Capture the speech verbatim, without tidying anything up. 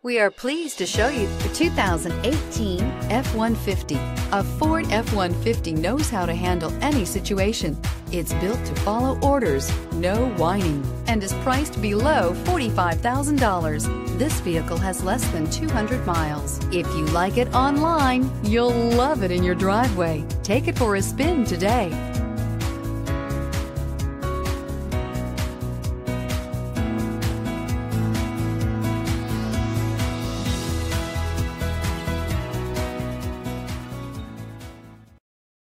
We are pleased to show you the two thousand eighteen F one fifty. A Ford F one fifty knows how to handle any situation. It's built to follow orders, no whining, and is priced below forty-five thousand dollars. This vehicle has less than two hundred miles. If you like it online, you'll love it in your driveway. Take it for a spin today.